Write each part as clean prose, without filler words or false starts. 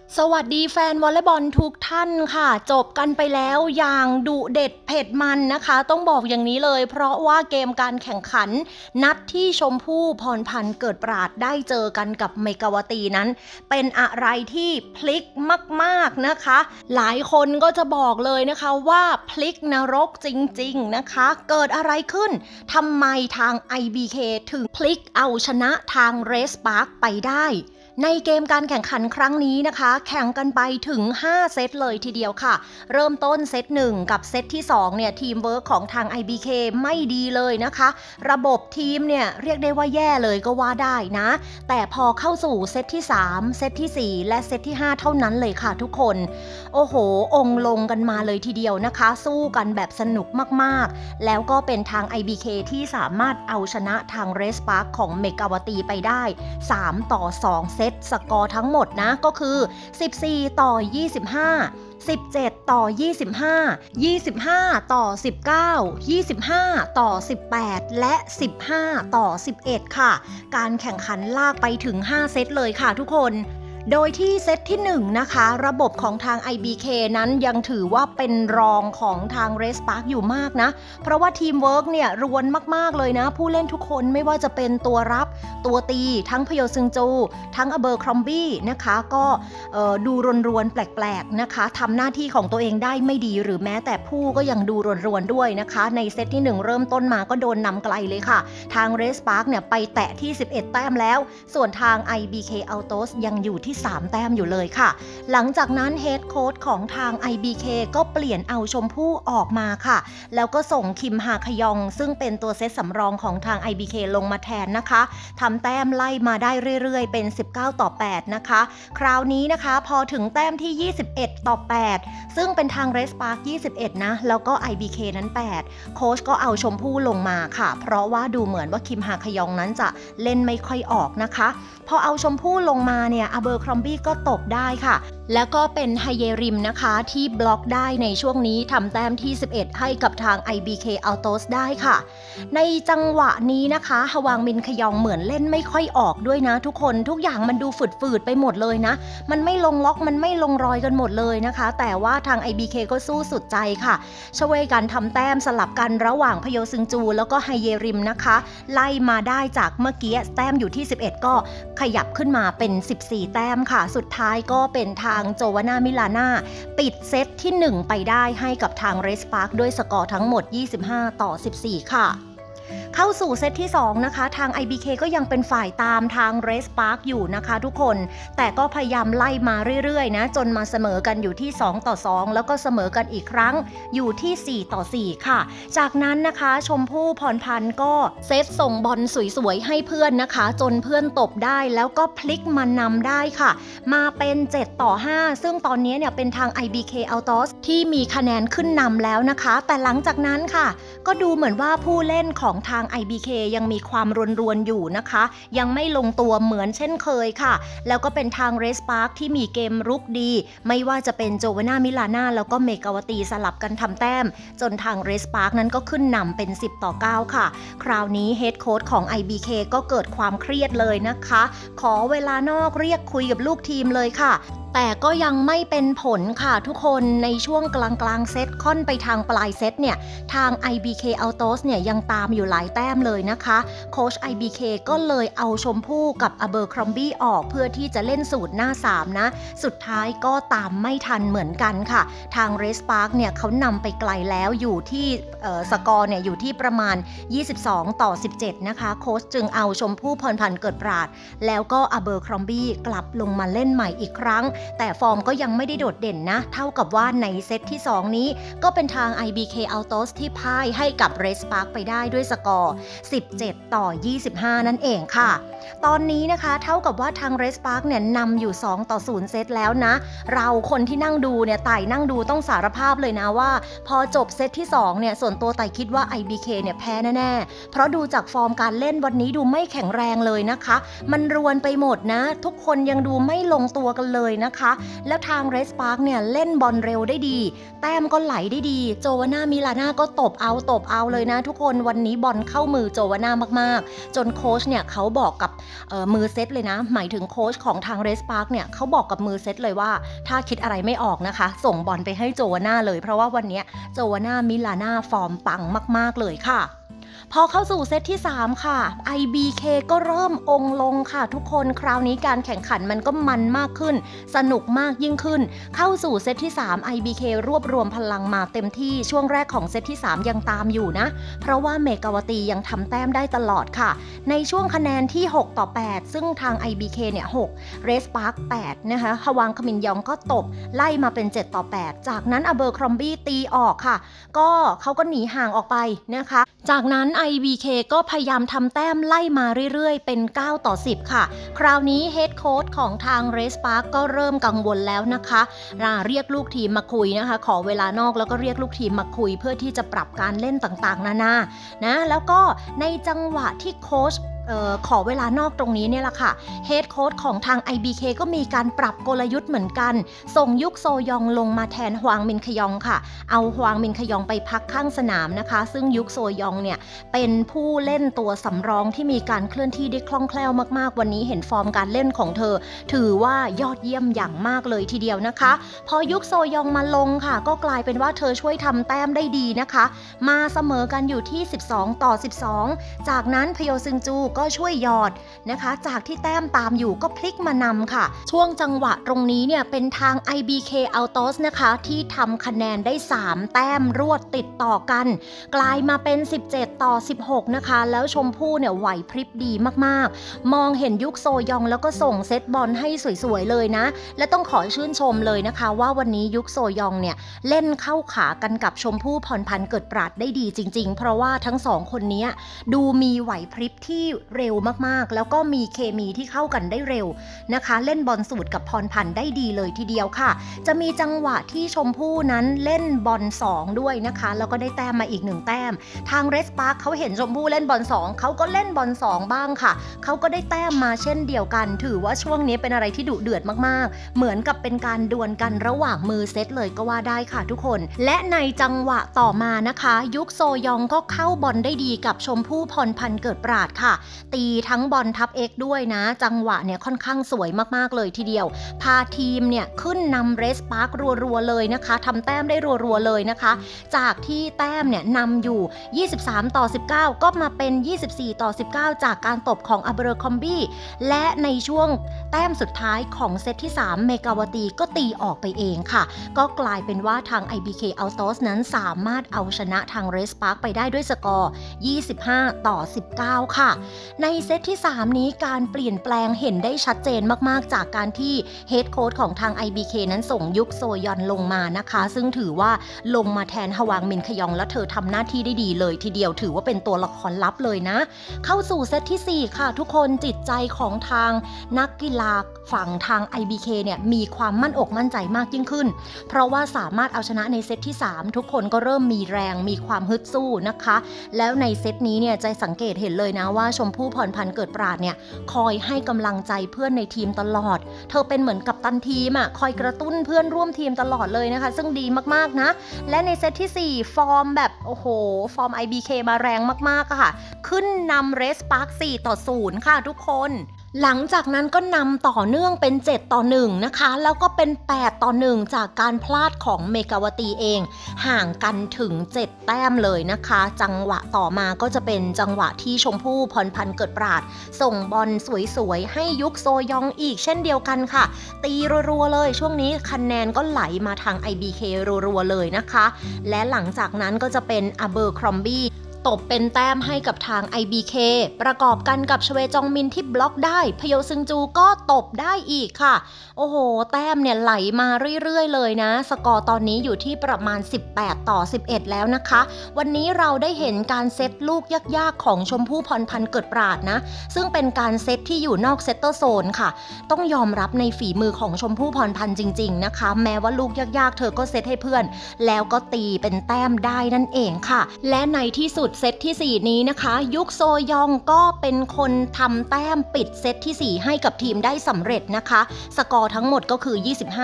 สวัสดีแฟนวอลเลย์บอลทุกท่านค่ะจบกันไปแล้วอย่างดุเด็ดเผ็ดมันนะคะต้องบอกอย่างนี้เลยเพราะว่าเกมการแข่งขันนัดที่ชมพู่พรพันธ์เกิดปราดได้เจอกันกับเมกาวตีนั้นเป็นอะไรที่พลิกมากๆนะคะหลายคนก็จะบอกเลยนะคะว่าพลิกนรกจริงๆนะคะเกิดอะไรขึ้นทำไมทาง IBK ถึงพลิกเอาชนะทางเรสปาร์คไปได้ในเกมการแข่งขันครั้งนี้นะคะแข่งกันไปถึง5เซตเลยทีเดียวค่ะเริ่มต้นเซต1กับเซตที่2เนี่ยทีมเวิร์กของทาง IBK ไม่ดีเลยนะคะระบบทีมเนี่ยเรียกได้ว่าแย่เลยก็ว่าได้นะแต่พอเข้าสู่เซตที่3เซตที่4และเซตที่5เท่านั้นเลยค่ะทุกคนโอ้โหองค์ลงกันมาเลยทีเดียวนะคะสู้กันแบบสนุกมากๆแล้วก็เป็นทาง IBK ที่สามารถเอาชนะทางเรสปาร์คของเมกาวตีไปได้3-2เซตสกอร์ทั้งหมดนะก็คือ14-25 17-25 25-19 25-18และ15-11ค่ะการแข่งขันลากไปถึง5เซตเลยค่ะทุกคนโดยที่เซตที่1นะคะระบบของทาง IBK นั้นยังถือว่าเป็นรองของทาง Red Spark อยู่มากนะเพราะว่าทีมเวิร์กเนี่ยรวนมากๆเลยนะผู้เล่นทุกคนไม่ว่าจะเป็นตัวรับตัวตีทั้งพโยซึงจูทั้งอเบอร์ครอมบี้นะคะก็ดูรวนๆแปลกๆนะคะทำหน้าที่ของตัวเองได้ไม่ดีหรือแม้แต่ผู้ก็ยังดูรวนๆด้วยนะคะในเซตที่1เริ่มต้นมาก็โดนนำไกลเลยค่ะทาง Red Spark เนี่ยไปแตะที่11แต้มแล้วส่วนทาง IBK Autos ยังอยู่ที่3แต้มอยู่เลยค่ะหลังจากนั้นเฮดโค้ชของทาง IBK ก็เปลี่ยนเอาชมพู่ออกมาค่ะแล้วก็ส่งคิมฮาคยองซึ่งเป็นตัวเซตสำรองของทาง IBK ลงมาแทนนะคะทำแต้มไล่มาได้เรื่อยๆเป็น19-8นะคะคราวนี้นะคะพอถึงแต้มที่21-8ซึ่งเป็นทาง Red Spark 21นะแล้วก็ IBK นั้น8โค้ชก็เอาชมพู่ลงมาค่ะเพราะว่าดูเหมือนว่าคิมฮาคยองนั้นจะเล่นไม่ค่อยออกนะคะพอเอาชมพู่ลงมาเนี่ยอเบอร์ครอมบี้ก็ตบได้ค่ะแล้วก็เป็นไฮเยริมนะคะที่บล็อกได้ในช่วงนี้ทำแต้มที่11ให้กับทาง IBK Autos ได้ค่ะในจังหวะนี้นะคะฮวางมินขยองเหมือนเล่นไม่ค่อยออกด้วยนะทุกคนทุกอย่างมันดูฝืดๆไปหมดเลยนะมันไม่ลงล็อกมันไม่ลงรอยกันหมดเลยนะคะแต่ว่าทาง IBK ก็สู้สุดใจค่ะช่วยกันทำแต้มสลับกันระหว่างพโยซึงจูแล้วก็ไฮเยริมนะคะไล่มาได้จากเมื่อกี้แต้มอยู่ที่11ก็ขยับขึ้นมาเป็น14แต้มค่ะสุดท้ายก็เป็นทางโจวาน่ามิลาน่าปิดเซตที่1ไปได้ให้กับทางเรสปาร์คด้วยสกอร์ทั้งหมด25-14ค่ะเข้าสู่เซตที่2นะคะทาง IBK ก็ยังเป็นฝ่ายตามทาง Red Spark อยู่นะคะทุกคนแต่ก็พยายามไล่มาเรื่อยๆนะจนมาเสมอกันอยู่ที่2-2แล้วก็เสมอกันอีกครั้งอยู่ที่4-4ค่ะจากนั้นนะคะชมพู่พรพันธ์ก็เซตส่งบอลสวยๆให้เพื่อนนะคะจนเพื่อนตบได้แล้วก็พลิกมานำได้ค่ะมาเป็น7-5ซึ่งตอนนี้เนี่ยเป็นทาง IBK Autos ที่มีคะแนนขึ้นนำแล้วนะคะแต่หลังจากนั้นค่ะก็ดูเหมือนว่าผู้เล่นของทาง IBK ยังมีความรวนๆอยู่นะคะยังไม่ลงตัวเหมือนเช่นเคยค่ะแล้วก็เป็นทาง Red Spark ที่มีเกมรุกดีไม่ว่าจะเป็นโจวาน่ามิลาน่าแล้วก็เมกาวตีสลับกันทำแต้มจนทาง Red Spark นั้นก็ขึ้นนำเป็น10-9ค่ะคราวนี้เฮดโค้ชของ IBK ก็เกิดความเครียดเลยนะคะขอเวลานอกเรียกคุยกับลูกทีมเลยค่ะแต่ก็ยังไม่เป็นผลค่ะทุกคนในช่วงกลางเซตค่อนไปทางปลายเซตเนี่ยทาง IBK Autos เนี่ยยังตามอยู่หลายแต้มเลยนะคะโค้ช IBK ก็เลยเอาชมพู่กับอเบอร์ครอมบี้ออกเพื่อที่จะเล่นสูตรหน้า3นะสุดท้ายก็ตามไม่ทันเหมือนกันค่ะทาง Red Spark เนี่ยเขานำไปไกลแล้วอยู่ที่สกอร์เนี่ยอยู่ที่ประมาณ22-17นะคะโค้ชจึงเอาชมพู่พรพันธ์เกิดปราดแล้วก็อเบอร์ครอมบี้กลับลงมาเล่นใหม่อีกครั้งแต่ฟอร์มก็ยังไม่ได้โดดเด่นนะเท่ากับว่าในเซตที่2นี้ก็เป็นทาง IBK Autos ที่พ่ายให้กับ Red Spark ไปได้ด้วยสกอร์17-25นั่นเองค่ะตอนนี้นะคะเท่ากับว่าทาง Red Spark เนี่ยนำอยู่2-0เซตแล้วนะเราคนที่นั่งดูเนี่ยไต่นั่งดูต้องสารภาพเลยนะว่าพอจบเซตที่2เนี่ยส่วนตัวไต่คิดว่า IBK เนี่ยแพ้แน่ๆเพราะดูจากฟอร์มการเล่นวันนี้ดูไม่แข็งแรงเลยนะคะมันรวนไปหมดนะทุกคนยังดูไม่ลงตัวกันเลยนะคะนะคะแล้วทางเรสปาร์คเนี่ยเล่นบอลเร็วได้ดีแต้มก็ไหลได้ดีโจวาน่ามิลาน่าก็ตบเอาเลยนะทุกคนวันนี้บอลเข้ามือโจวาน่ามากๆจนโค้ชเนี่ยเขาบอกกับมือเซตเลยนะหมายถึงโค้ชของทางเรสปาร์คเนี่ยเขาบอกกับมือเซตเลยว่าถ้าคิดอะไรไม่ออกนะคะส่งบอลไปให้โจวาน่าเลยเพราะว่าวันนี้โจวาน่ามิลาน่าฟอร์มปังมากๆเลยค่ะพอเข้าสู่เซตที่3ค่ะ IBK ก็เริ่มองลงค่ะทุกคนคราวนี้การแข่งขันมันก็มันมากขึ้นสนุกมากยิ่งขึ้นเข้าสู่เซตที่3 IBK รวบรวมพลังมาเต็มที่ช่วงแรกของเซตที่3ยังตามอยู่นะเพราะว่าเมกาวตียังทำแต้มได้ตลอดค่ะในช่วงคะแนนที่6-8ซึ่งทาง IBK เนี่ย6 Red Spark 8นะคะฮวางคมินยองก็ตบไล่มาเป็น7-8จากนั้นอเบอร์ครอมบี้ตีออกค่ะก็เขาก็หนีห่างออกไปนะคะจากนั้น IBK ก็พยายามทำแต้มไล่มาเรื่อยๆเป็น9-10ค่ะคราวนี้เฮดโค้ชของทาง Red Spark ก็เริ่มกังวลแล้วนะคะเรียกลูกทีมมาคุยนะคะขอเวลานอกแล้วก็เรียกลูกทีมมาคุยเพื่อที่จะปรับการเล่นต่างๆนานานะแล้วก็ในจังหวะที่โค้ชขอเวลานอกตรงนี้เนี่ยแหละค่ะเฮดโค้ชของทาง IBK ก็มีการปรับกลยุทธ์เหมือนกันส่งยุคโซยองลงมาแทนฮวางมินขยองค่ะเอาฮวางมินขยองไปพักข้างสนามนะคะซึ่งยุคโซยองเนี่ยเป็นผู้เล่นตัวสำรองที่มีการเคลื่อนที่ได้คล่องแคล่วมากๆวันนี้เห็นฟอร์มการเล่นของเธอถือว่ายอดเยี่ยมอย่างมากเลยทีเดียวนะคะพอยุคโซยองมาลงค่ะก็กลายเป็นว่าเธอช่วยทำแต้มได้ดีนะคะมาเสมอกันอยู่ที่12-12จากนั้นพโยซึงจูก็ช่วยหยอดนะคะจากที่แต้มตามอยู่ก็พลิกมานำค่ะช่วงจังหวะตรงนี้เนี่ยเป็นทาง IBK Autos นะคะที่ทำคะแนนได้3แต้มรวดติดต่อกันกลายมาเป็น17-16นะคะแล้วชมพู่เนี่ยไหวพริบดีมากๆมองเห็นยุคโซยองแล้วก็ส่งเซตบอลให้สวยๆเลยนะและต้องขอชื่นชมเลยนะคะว่าวันนี้ยุคโซยองเนี่ยเล่นเข้าขากันกับชมพู่พรพันธ์เกิดปราดได้ดีจริงๆเพราะว่าทั้งสองคนนี้ดูมีไหวพริบที่เร็วมากๆแล้วก็มีเคมีที่เข้ากันได้เร็วนะคะเล่นบอลสูตรกับพรพันธ์ได้ดีเลยทีเดียวค่ะจะมีจังหวะที่ชมพู่นั้นเล่นบอล2ด้วยนะคะแล้วก็ได้แต้มมาอีก1แต้มทางเรสปาร์คเขาเห็นชมพู่เล่นบอล2เขาก็เล่นบอล2บ้างค่ะเขาก็ได้แต้มมาเช่นเดียวกันถือว่าช่วงนี้เป็นอะไรที่ดุเดือดมากๆเหมือนกับเป็นการดวลกันระหว่างมือเซตเลยก็ว่าได้ค่ะทุกคนและในจังหวะต่อมานะคะยุคโซยองก็เข้าบอลได้ดีกับชมพู่พรพันธ์เกิดปราดค่ะตีทั้งบอลทับ X ด้วยนะจังหวะเนี่ยค่อนข้างสวยมากๆเลยทีเดียวพาทีมเนี่ยขึ้นนำเรสปาร์ครัวๆเลยนะคะทำแต้มได้รัวๆเลยนะคะจากที่แต้มเนี่ยนำอยู่23-19ก็มาเป็น24-19จากการตบของอับเรอคอมบี้และในช่วงแต้มสุดท้ายของเซตที่3เมกาวตีก็ตีออกไปเองค่ะก็กลายเป็นว่าทาง IBK Autos นั้นสามารถเอาชนะทางเรสปาร์คไปได้ด้วยสกอร์25-19ค่ะในเซตที่3นี้การเปลี่ยนแปลงเห็นได้ชัดเจนมากๆจากการที่เฮดโค้ชของทาง IBK นั้นส่งยุคโซยอนลงมานะคะซึ่งถือว่าลงมาแทนฮวางมินขยองและเธอทำหน้าที่ได้ดีเลยทีเดียวถือว่าเป็นตัวละครลับเลยนะเข้าสู่เซตที่4ค่ะทุกคนจิตใจของทางนักกีฬาฝั่งทาง IBK เนี่ยมีความมั่นอกมั่นใจมากยิ่งขึ้นเพราะว่าสามารถเอาชนะในเซตที่3ทุกคนก็เริ่มมีแรงมีความฮึดสู้นะคะแล้วในเซตนี้เนี่ยใจสังเกตเห็นเลยนะว่าชมพู่พรพันธ์เกิดปราดเนี่ยคอยให้กำลังใจเพื่อนในทีมตลอดเธอเป็นเหมือนกัปตันทีมอ่ะคอยกระตุ้นเพื่อนร่วมทีมตลอดเลยนะคะซึ่งดีมากๆนะและในเซตที่4ฟอร์มแบบโอ้โหฟอร์ม IBK มาแรงมากๆค่ะขึ้นนำเรสปาร์ค4-0ค่ะทุกคนหลังจากนั้นก็นำต่อเนื่องเป็น7-1นะคะแล้วก็เป็น8-1จากการพลาดของเมกาวตีเองห่างกันถึง7แต้มเลยนะคะจังหวะต่อมาก็จะเป็นจังหวะที่ชมพู่พรพันธ์เกิดปราดส่งบอลสวยๆให้ยุคโซยองอีกเช่นเดียวกันค่ะตีรัวๆเลยช่วงนี้คะแนนก็ไหลมาทาง IBK รัวๆเลยนะคะและหลังจากนั้นก็จะเป็นอเบอร์ครอมบี้ตบเป็นแต้มให้กับทาง IBK ประกอบกันกับชเวจองมินที่บล็อกได้พโยซึงจูก็ตบได้อีกค่ะโอ้โหแต้มเนี่ยไหลมาเรื่อยๆเลยนะสกอร์ตอนนี้อยู่ที่ประมาณ18-11แล้วนะคะวันนี้เราได้เห็นการเซตลูกยากๆของชมพู่พรพันธ์เกิดปราดนะซึ่งเป็นการเซตที่อยู่นอกเซตเตอร์โซนค่ะต้องยอมรับในฝีมือของชมพู่พรพันธ์จริงๆนะคะแม้ว่าลูกยากๆเธอก็เซตให้เพื่อนแล้วก็ตีเป็นแต้มได้นั่นเองค่ะและในที่สุดเซตที่ 4นี้นะคะยุคโซยองก็เป็นคนทำแต้มปิดเซตที่ 4ให้กับทีมได้สำเร็จนะคะสกอร์ทั้งหมดก็คือ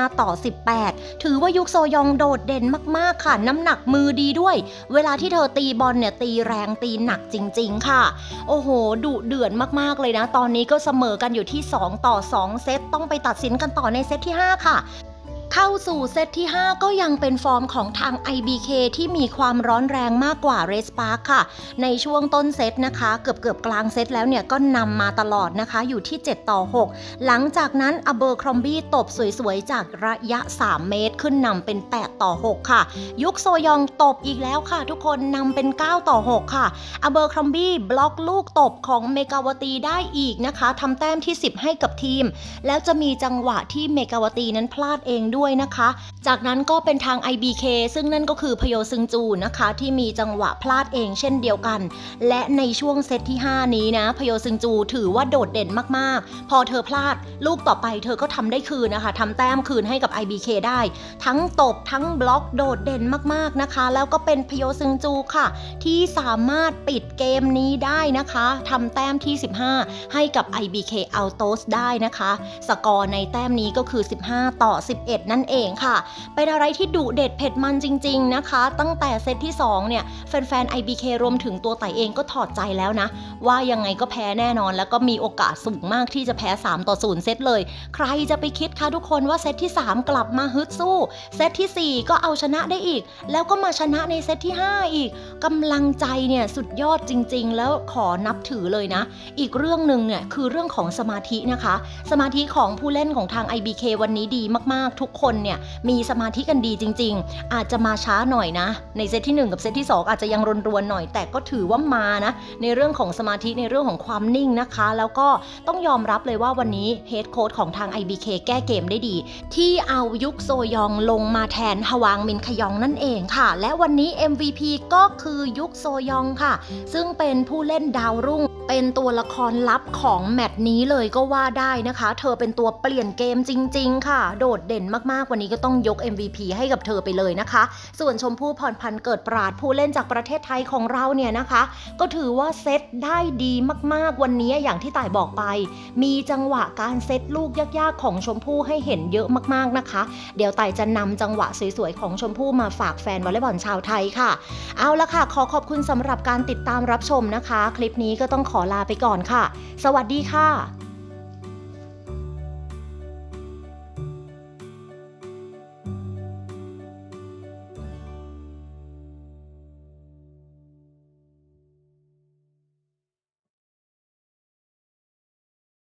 25-18ถือว่ายุคโซยองโดดเด่นมากๆค่ะน้ำหนักมือดีด้วยเวลาที่เธอตีบอลเนี่ยตีแรงตีหนักจริงๆค่ะโอ้โหดุเดือดมากๆเลยนะตอนนี้ก็เสมอกันอยู่ที่2-2เซตต้องไปตัดสินกันต่อในเซตที่ 5ค่ะเข้าสู่เซตที่ 5ก็ยังเป็นฟอร์มของทาง IBK ที่มีความร้อนแรงมากกว่า Red Spark ค่ะในช่วงต้นเซตนะคะเกือบกลางเซตแล้วเนี่ยก็นำมาตลอดนะคะอยู่ที่7-6หลังจากนั้นอเบอร์ครอมบี้ตบสวยๆจากระยะ3เมตรขึ้นนำเป็น8-6ค่ะยุคโซยองตบอีกแล้วค่ะทุกคนนำเป็น9-6ค่ะอเบอร์ครอมบี้บล็อกลูกตบของเมกาวตีได้อีกนะคะทำแต้มที่10ให้กับทีมแล้วจะมีจังหวะที่เมกาวตีนั้นพลาดเองด้วยนะคะจากนั้นก็เป็นทาง IBK ซึ่งนั่นก็คือพโยซึงจูนะคะที่มีจังหวะพลาดเองเช่นเดียวกันและในช่วงเซตที่ 5นี้นะพโยซึงจูถือว่าโดดเด่นมากๆพอเธอพลาดลูกต่อไปเธอก็ทำได้คืนนะคะทำแต้มคืนให้กับ IBK ได้ทั้งตบทั้งบล็อกโดดเด่นมากๆนะคะแล้วก็เป็นพโยซึงจูค่ะที่สามารถปิดเกมนี้ได้นะคะทำแต้มที่15ให้กับ IBK Autos ได้นะคะสกอร์ในแต้มนี้ก็คือ15-11นั่นเองค่ะเป็นอะไรที่ดุเด็ดเผ็ดมันจริงๆนะคะตั้งแต่เซตที่2เนี่ยแฟนๆ IBK รวมถึงตัวไต่เองก็ถอดใจแล้วนะว่ายังไงก็แพ้แน่นอนแล้วก็มีโอกาสสูงมากที่จะแพ้3-0เซตเลยใครจะไปคิดคะทุกคนว่าเซตที่3กลับมาฮึดสู้เซตที่4ก็เอาชนะได้อีกแล้วก็มาชนะในเซตที่5อีกกำลังใจเนี่ยสุดยอดจริงๆแล้วขอนับถือเลยนะอีกเรื่องหนึ่งเนี่ยคือเรื่องของสมาธินะคะสมาธิของผู้เล่นของทาง IBK วันนี้ดีมากๆทุกคนเนี่ยมีสมาธิกันดีจริงๆอาจจะมาช้าหน่อยนะในเซตที่1กับเซตที่2อาจจะยังรวนๆหน่อยแต่ก็ถือว่ามานะในเรื่องของสมาธิในเรื่องของความนิ่งนะคะแล้วก็ต้องยอมรับเลยว่าวันนี้เฮดโค้ชของทาง IBK แก้เกมได้ดีที่เอายุคโซยองลงมาแทนฮวางมินขยองนั่นเองค่ะและวันนี้ MVP ก็คือยุคโซยองค่ะซึ่งเป็นผู้เล่นดาวรุ่งเป็นตัวละครลับของแมตช์นี้เลยก็ว่าได้นะคะเธอเป็นตัวเปลี่ยนเกมจริงๆค่ะโดดเด่นมากๆวันนี้ก็ต้องยก MVP ให้กับเธอไปเลยนะคะส่วนชมพู่พรพันธ์เกิดปราดผู้เล่นจากประเทศไทยของเราเนี่ยนะคะก็ถือว่าเซตได้ดีมากๆวันนี้อย่างที่ต่ายบอกไปมีจังหวะการเซตลูกยากๆของชมพู่ให้เห็นเยอะมากๆนะคะเดี๋ยวต่ายจะนำจังหวะสวยๆของชมพู่มาฝากแฟนวอลเลย์บอลชาวไทยค่ะเอาละค่ะขอบคุณสำหรับการติดตามรับชมนะคะคลิปนี้ก็ต้องขอลาไปก่อนค่ะสวัสดีค่ะ